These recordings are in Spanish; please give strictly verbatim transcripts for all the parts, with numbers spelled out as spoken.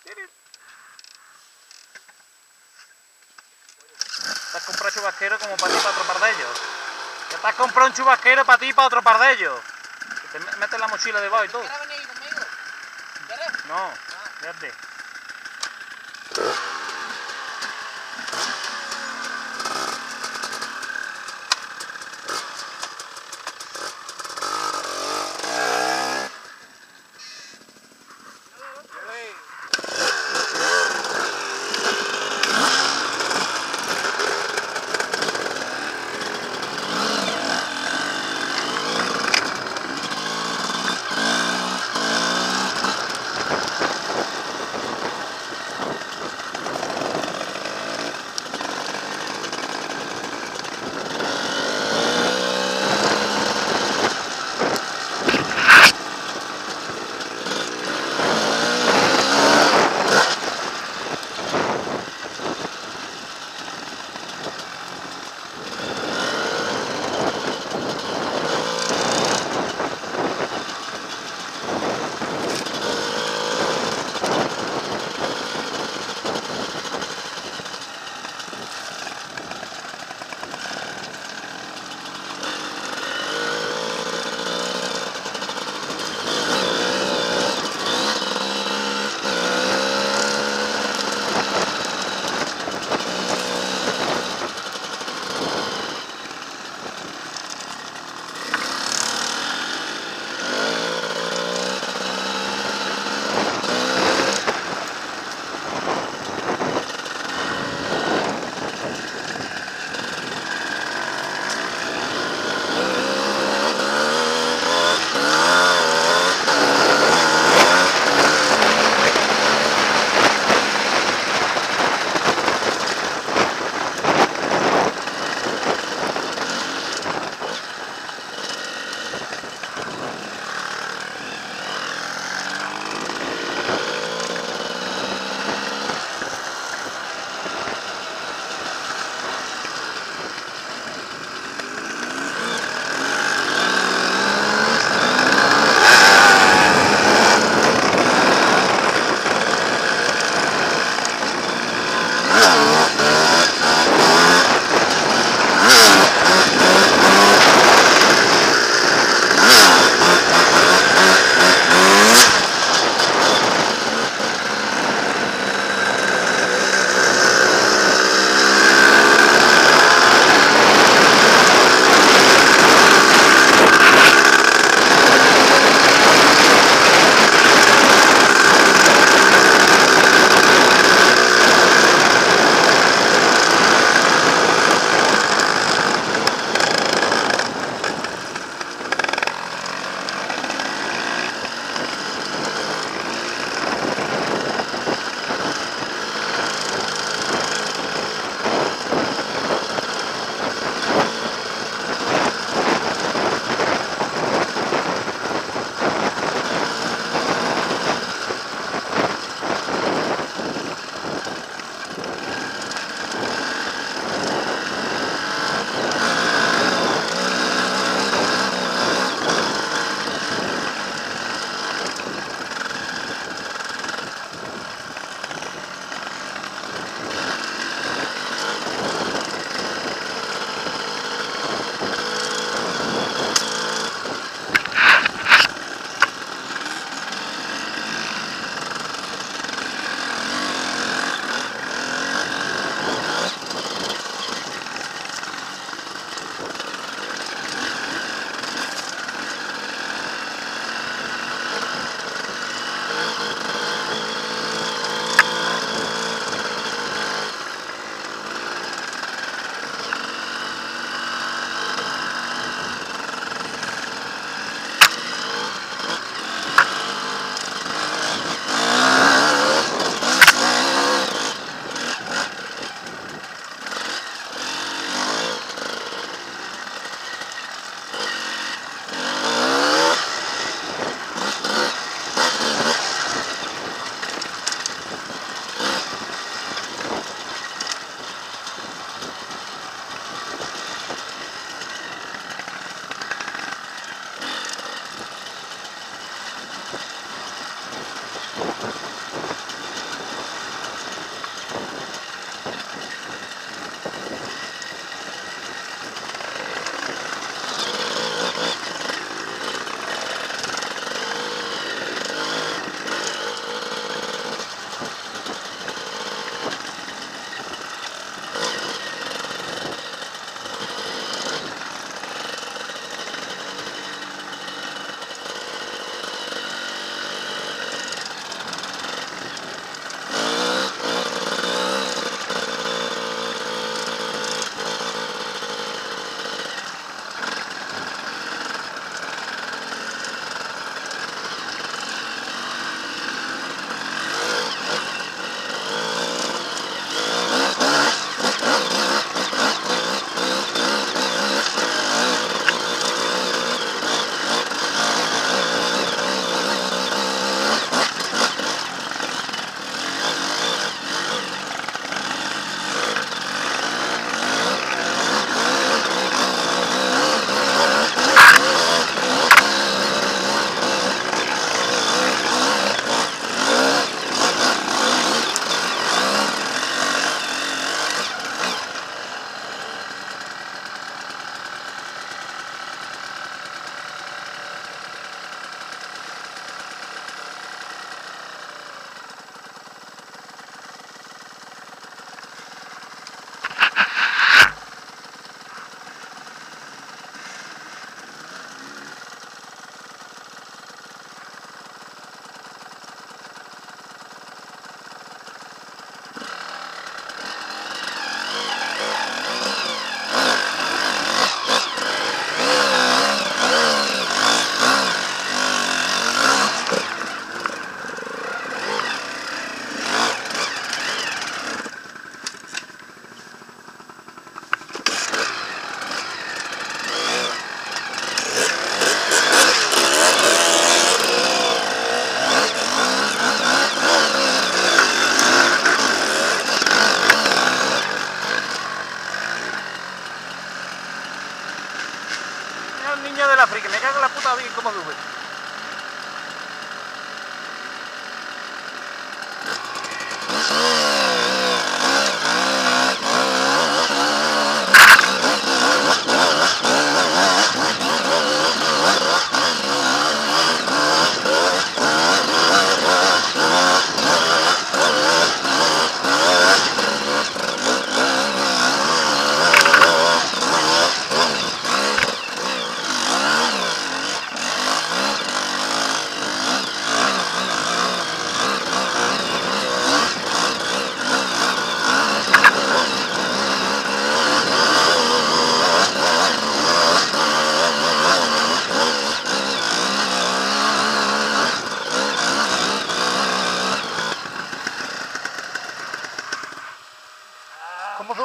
Te has comprado chubasquero como para ti para otro par de ellos. Ya te has comprado un chubasquero para ti y para otro par de ellos. Que te metes la mochila debajo y todo. ¿Quieres venir conmigo? ¿Quieres? No, fíjate.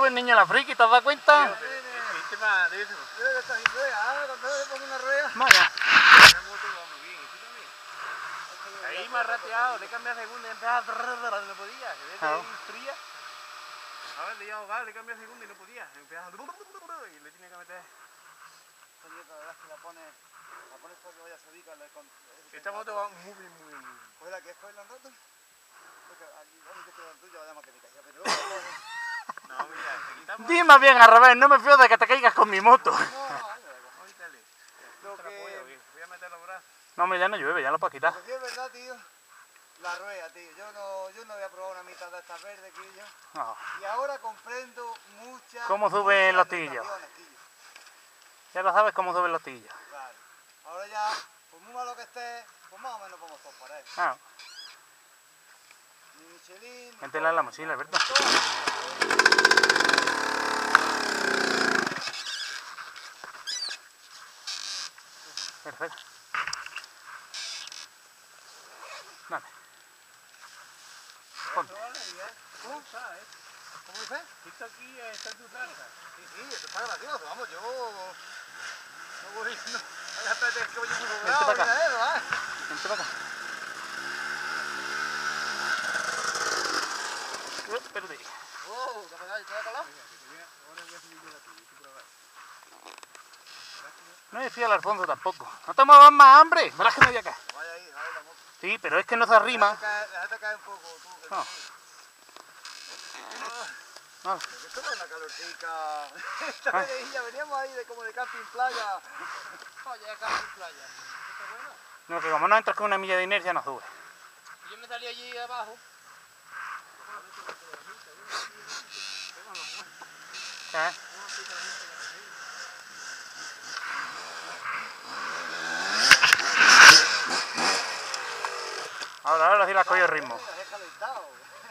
sube el niño a la friki, ¿te has dado cuenta? ¿Qué más de eso? Debe estar sin rueda, ah, cuando le pongo una rueda. Vaya. La moto va muy bien, ¿y tú también? Ahí más rateado, le cambia segunda y empieza a... no podía, se ve que Claro. ahí fría. A ver, le iba a ahogar, le cambia segunda y no podía. Empieza a... y le tiene que meter... Esta dieta, la verdad es que la pone, la pones para que vaya a salir con la con... Esta moto va muy bien, muy bien, muy bien. Pues la que es cogerla un rato. Porque allí, vamos que estoy en tuyo, vaya más que te caiga, pero... No, mira, te quitamos... Dime bien al revés, no me fío de que te caigas con mi moto. No, no, Ahorita le... Lo Otra que- polla, bien. Voy a meter los brazos. No, hombre, ya no llueve, ya lo puedo quitar. lo que sí es verdad, tío, la rueda, tío. Yo no, yo no había probado una mitad de estas verdes, tío. No. Y ahora comprendo muchas... ¿Cómo suben los muchas tigrillos? tentaciones, tío. Ya lo sabes cómo suben los tillos. Claro. Ahora ya, por muy malo que esté, pues más o menos vamos todos por ahí. Ah, Ni Michelin, ni métela en la mochila, Alberto. Perfecto. Dale. Ponte. ¿Cómo? ¿Cómo dices? Esto aquí está en tu zarza. Sí, sí, esto está gracioso, vamos, yo... No voy... No, vaya, espérate, es que voy muy Vente bravo, para acá. mira, ¿eh? Vente para acá. Uh, Espérate. Wow, ¿qué ha pasado? ¿Te ha calado? Ahora voy a subir yo la tuya, tú por abajo. No me fío al Alfonso tampoco. No te muevas más, hambre. Verás que me voy acá. Vaya ahí, a ver la moto. Sí, pero es que no se arrima. Déjate caer, déjate caer un poco, tú. que No. No. Esto no es una calorcica. Esta venilla, veníamos ahí de como de camping playa. Oye, acá en playa. ¿Esto es bueno? No, que como no entras con una milla de inercia, no sube. Yo me salí allí abajo. ¿Eh? Ahora, ahora sí la cogido el ritmo. Las he calentado.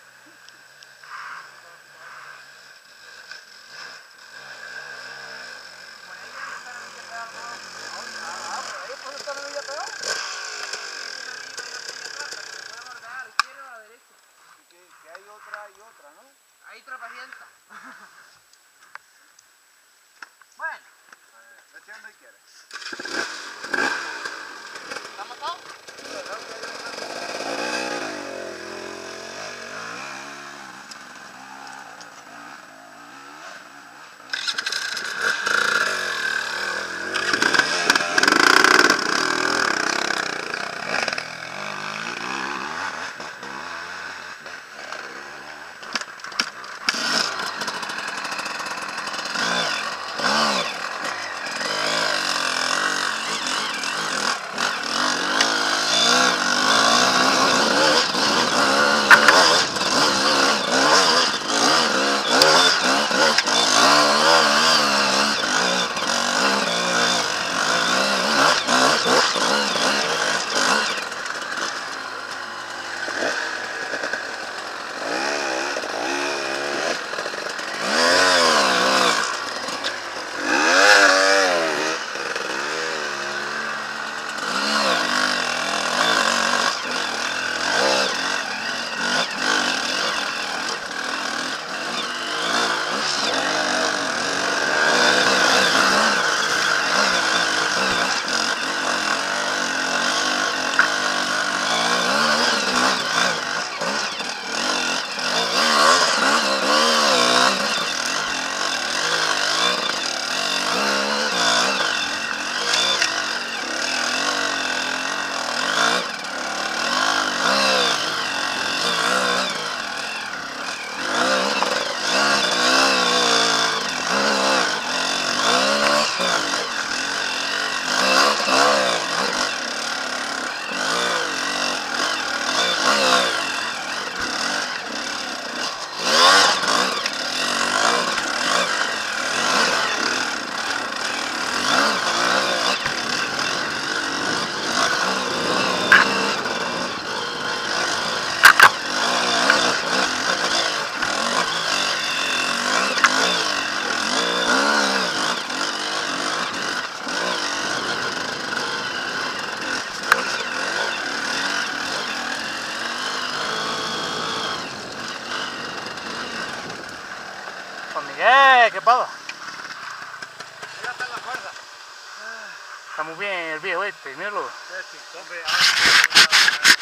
Ah, por ahí, ¿por esta venilla peor? Y que, que hay otra y otra, ¿no? Hay otra pacienta. Bueno, Vete donde quieres. ¿la has matado? ¿Qué? ¿Qué pasa? Ya está en la fuerza. Está muy bien el viejo este, míralo. Qué chistoso. Hombre, ahora